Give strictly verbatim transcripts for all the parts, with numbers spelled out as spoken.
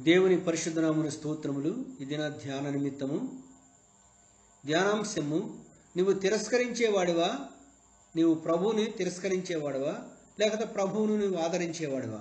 దేవుని పరిశుద్ధ నామమున స్తోత్రములు. ఇది నా ధ్యాన నిమిత్తము. ధ్యానాంశము: నీవు తిరస్కరించేవాడివా? నీవు ప్రభువుని తిరస్కరించేవాడివా లేకపోతే ప్రభువును నువ్వు ఆదరించేవాడివా?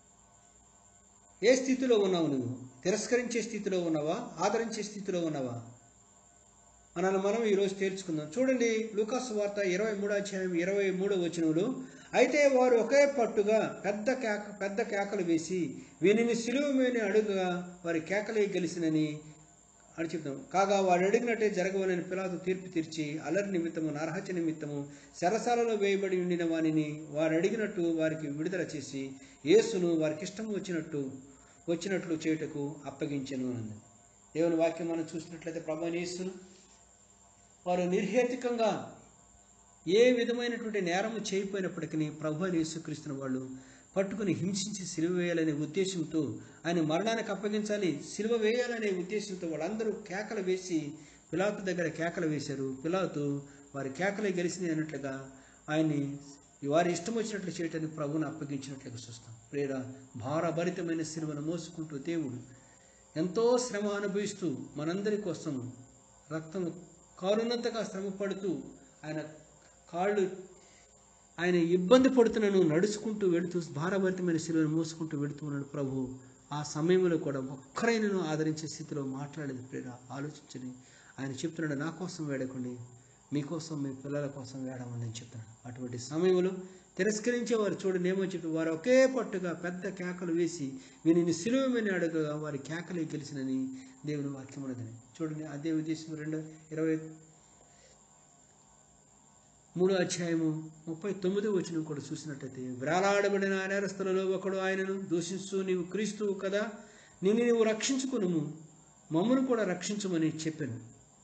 ఏ స్థితిలో ఉన్నావు? నువ్వు తిరస్కరించే స్థితిలో ఉన్నావా, ఆదరించే స్థితిలో ఉన్నావా? మనల్ని మనం ఈరోజు తేల్చుకుందాం. చూడండి, లూకాసు వార్త ఇరవై మూడో అధ్యాయం ఇరవై మూడో వచనములు, అయితే వారు ఒకే పట్టుగా పెద్ద కేక పెద్ద కేకలు వేసి వీనిని సిలువ మీద అడుగుగా వారి కేకలే గెలిసినని అని చెప్తాం. కాగా వాడు అడిగినట్టే జరగవనని పిలాతు తీర్పు తీర్చి అల్లరి నిమిత్తము నరహత్య నిమిత్తము చెరసాలలో వేయబడి ఉండిన వానిని వారు అడిగినట్టు వారికి విడుదల చేసి యేసును వారికి ఇష్టం వచ్చినట్టు వచ్చినట్లు చేయుటకు అప్పగించెను అన్నది. దేవుని వాక్యం మనం చూసినట్లయితే ప్రభువైన యేసును వారు నిర్హేతుకంగా ఏ విధమైనటువంటి నేరము చేయకపోయినప్పటికీ ప్రభువైన యేసుక్రీస్తును వాళ్ళు పట్టుకుని హింసించి సిలువ వేయాలనే ఉద్దేశంతో, ఆయన మరణానికి అప్పగించాలి, సిలువ వేయాలనే ఉద్దేశంతో వాళ్ళందరూ కేకలు వేసి పిలాతు దగ్గర కేకలు వేశారు. పిలాతు వారి కేకలే గెలిచినాయి అన్నట్లుగా ఆయన్ని వారి ఇష్టం వచ్చినట్లు చేయటానికి ప్రభువును అప్పగించినట్లుగా చూస్తాం. ప్రేర భారభరితమైన సిలువను మోసుకుంటూ దేవుడు ఎంతో శ్రమ అనుభవిస్తూ మనందరి కోసం రక్తం కారునంతగా శ్రమ పడుతూ ఆయన కాళ్ళు ఆయన ఇబ్బంది పడుతున్నను నడుచుకుంటూ వెళుతూ భారభరితమైన శిలువను మోసుకుంటూ వెళుతూ ఉన్నాడు ప్రభు. ఆ సమయంలో కూడా ఒక్కరైనను ఆదరించే స్థితిలో మాట్లాడేది ప్రేర ఆలోచించని ఆయన చెప్తున్నాడు, నా కోసం వేడకండి, మీకోసం మీ పిల్లల కోసం వేడమని నేను చెప్తున్నాను. అటువంటి సమయంలో తిరస్కరించేవారు చూడండి ఏమో చెప్పి వారు ఒకే పట్టుగా పెద్ద కేకలు వేసి వీనిని సిలువ మీద అడగగా వారి కేకలే గెలిచినని దేవుని వాక్యం ఉన్నదని చూడండి. అదే ఉద్దేశం రెండు ఇరవై మూడో అధ్యాయము ముప్పై తొమ్మిదో వచనం కూడా చూసినట్టయితే, వ్రేలాడబడిన నేరస్తులలో ఒకడు ఆయనను దూషిస్తూ, నీవు క్రీస్తువు కదా, నిన్ను నీవు రక్షించుకును, మమ్మను కూడా రక్షించమని చెప్పాను.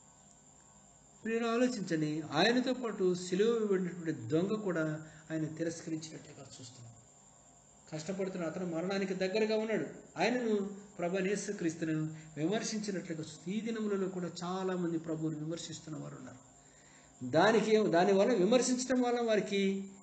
మీరు ఆలోచించండి, ఆయనతో పాటు సిలువ వేయబడినటువంటి దొంగ కూడా ఆయన తిరస్కరించినట్టుగా చూస్తున్నాం. కష్టపడుతున్న అతను మరణానికి దగ్గరగా ఉన్నాడు. ఆయనను ప్రభువైన యేసుక్రీస్తును విమర్శించినట్లుగా చూస్తే ఈ దినములలో కూడా చాలా మంది ప్రభువుని విమర్శిస్తున్న వారు ఉన్నారు. దానికి దానివల్ల విమర్శించడం వల్ల వారికి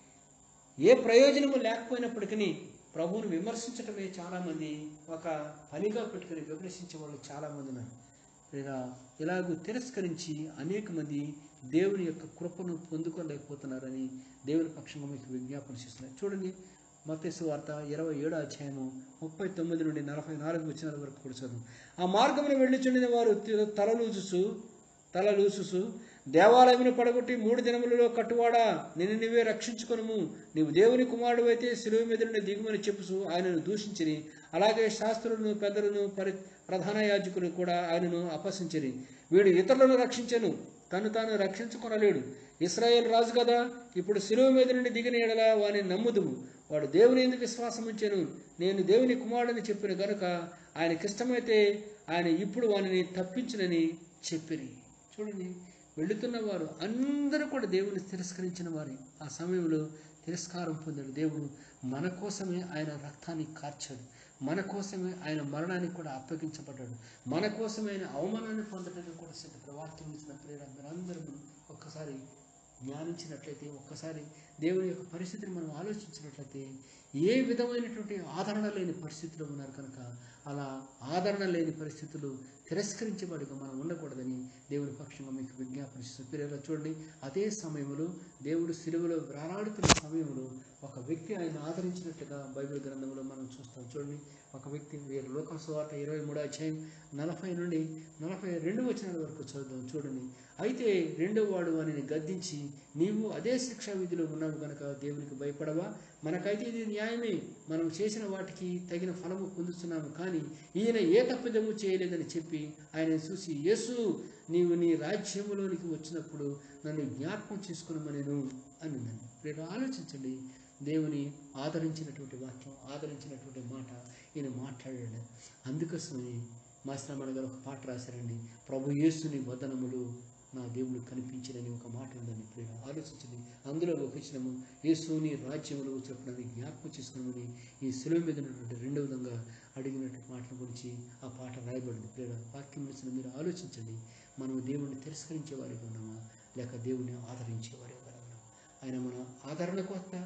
ఏ ప్రయోజనము లేకపోయినప్పటికీ ప్రభువును విమర్శించటమే చాలామంది ఒక పనిగా పెట్టుకుని విమర్శించే వాళ్ళు చాలామంది ఉన్నారు. లేదా ఇలాగూ తిరస్కరించి అనేక మంది దేవుని యొక్క కృపను పొందుకోలేకపోతున్నారని దేవుని పక్షంగా మీకు విజ్ఞాపన చేస్తున్నారు. చూడండి, మత్తయి సువార్త ఇరవై ఏడో అధ్యాయము ముప్పై తొమ్మిది నుండి నలభై నాలుగు వచ్చిన వరకు కూడా చదువు. ఆ మార్గమును వెళ్ళిచుండిన వారు తలలూచుసు తలలూసుసు దేవాలయమును పడగొట్టి మూడు దినములలో కట్టువాడా, నిన్ను నీవే రక్షించుకొనుము, నీవు దేవుని కుమారుడు అయితే సిలువ మీద నుండి దిగుమని చెప్పుసు ఆయనను దూషించిరి. అలాగే శాస్త్రులను పెద్దలను పరి ప్రధాన యాజకులు కూడా ఆయనను అపహసించిరి. వీడు ఇతరులను రక్షించెను, తను తాను రక్షించుకొనలేడు. ఇశ్రాయేల్ రాజు కదా, ఇప్పుడు సిలువ మీద నుండి దిగిన ఎడల వాని నమ్ముదుము. వాడు దేవుని ఎందుకు విశ్వాసం ఉంచెను, నేను దేవుని కుమారుడని చెప్పిన గనుక ఆయనకిష్టమైతే ఆయన ఇప్పుడు వానిని తప్పించునని చెప్పిరి. చూడండి, వెళుతున్న వారు అందరూ కూడా దేవుని తిరస్కరించిన వారి ఆ సమయంలో తిరస్కారం పొందాడు. దేవుడు మన కోసమే ఆయన రక్తాన్ని కార్చాడు, మన కోసమే ఆయన మరణానికి కూడా అప్పగించబడ్డాడు, మన కోసమే ఆయన అవమానాన్ని పొందడానికి కూడా సిద్ధపడి వాక్యం ఇచ్చిన ప్రేరణ మీరందరూ ఒక్కసారి జ్ఞానించినట్లయితే, ఒక్కసారి దేవుని యొక్క పరిస్థితిని మనం ఆలోచించినట్లయితే ఏ విధమైనటువంటి ఆదరణ లేని పరిస్థితిలో ఉన్నారు కనుక అలా ఆదరణ లేని పరిస్థితులు తిరస్కరించేవాడిగా మనం ఉండకూడదని దేవుని పక్షంగా మీకు విజ్ఞాపన చేస్తున్నారు. చూడండి, అదే సమయంలో దేవుడు సిలువలో వేలాడుతున్న సమయంలో ఒక వ్యక్తి ఆయన ఆదరించినట్టుగా బైబిల్ గ్రంథంలో మనం చూస్తాం. చూడండి, ఒక వ్యక్తి లూకాసు వార్త ఇరవై మూడో అధ్యాయం నలభై నుండి నలభై రెండు వచనాల వరకు చదువుతాం. చూడండి, అయితే రెండో వాడు వానిని గద్దించి, నీవు అదే శిక్షా విధిలో ఉన్నావు కనుక దేవునికి భయపడవా? మనకైతే ఇది న్యాయమే, మనం చేసిన వాటికి తగిన ఫలము పొందుతున్నాము, కానీ ఈయన ఏ తప్పిదము చేయలేదని చెప్పి ఆయన చూసి, యేసు నీవు నీ రాజ్యములోనికి వచ్చినప్పుడు నన్ను జ్ఞాపకం చేసుకున్నామనేను అన్నదని. మీరు ఆలోచించండి, దేవుని ఆదరించినటువంటి వాక్యం, ఆదరించినటువంటి మాట ఈయన మాట్లాడాడు. అందుకోసమని మాస్టరమ్మ గారు ఒక పాట రాశారండి, ప్రభు యేసుని వదనములు నా దేవుడు కనిపించినని ఒక మాట ఉందని. ప్రేమ ఆలోచించండి, అందులో ఒక వచనము యేసుని రాజ్యములో వచ్చినప్పుడు జ్ఞాపకం చేసుకున్నామని ఈ సిలువ మీద ఉన్నటువంటి రెండో విధంగా అడిగినటువంటి మాటల గురించి ఆ పాట రాయబడింది. ప్రేమ వాక్యం ఇచ్చిన మీరు ఆలోచించండి, మనం దేవుణ్ణి తిరస్కరించే వారిగా ఉన్నామా లేక దేవుణ్ణి ఆదరించే వారిగా ఉన్నామా? ఆయన మన ఆదరణ కొత్త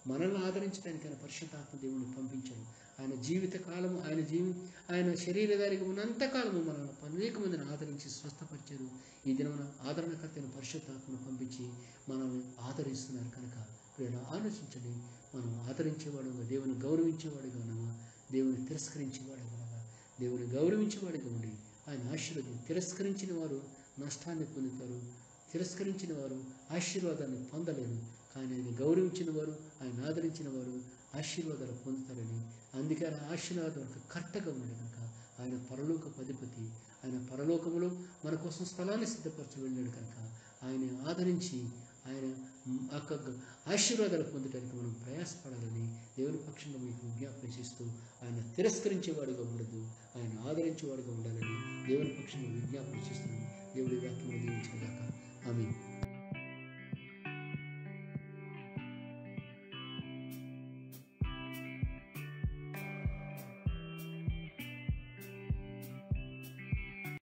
మనల్ని ఆదరించడానికి ఆయన పరిశుద్ధాత్మ దేవుని పంపించాడు. ఆయన జీవిత కాలము ఆయన జీవి ఆయన శరీరధారిగా ఉన్నంతకాలము మనల్ని అనేక మందిని ఆదరించి స్వస్థపరిచారు. ఈ దినమున ఆదరణకర్తైన పరిశుద్ధాత్మను పంపించి మనల్ని ఆదరిస్తున్నారు కనుక ఇప్పుడు ఆలోచించండి, మనం ఆదరించేవాడుగా, దేవుని గౌరవించేవాడుగా ఉన్నామా, దేవుని తిరస్కరించేవాడుగా ఉన్నామా? దేవుని గౌరవించేవాడుగా ఉండి ఆయన ఆశీర్వాదం, తిరస్కరించిన వారు నష్టాన్ని పొందుతారు, తిరస్కరించిన వారు ఆశీర్వాదాన్ని పొందలేరు. కానీ ఆయన గౌరవించిన వారు, ఆయన ఆదరించిన వారు ఆశీర్వాదాలు పొందుతారని, అందుకే ఆయన ఆశీర్వాదం కరెక్ట్గా ఉన్నాడు కనుక ఆయన పరలోకపు అధిపతి. ఆయన పరలోకములో మన కోసం స్థలాన్ని సిద్ధపరచి వెళ్ళాడు కనుక ఆయన ఆదరించి ఆయన యొక్క ఆశీర్వాదాలు పొందడానికి మనం ప్రయాసపడాలని దేవుని పక్షంగా మీకు విజ్ఞాపన చేస్తూ, ఆయన తిరస్కరించేవాడుగా ఉండదు, ఆయన ఆదరించేవాడుగా ఉండాలని దేవుని పక్షంగా విజ్ఞాపన చేస్తున్నాను. దేవుడి వాక్యం దీవించగాక. ఆమేన్.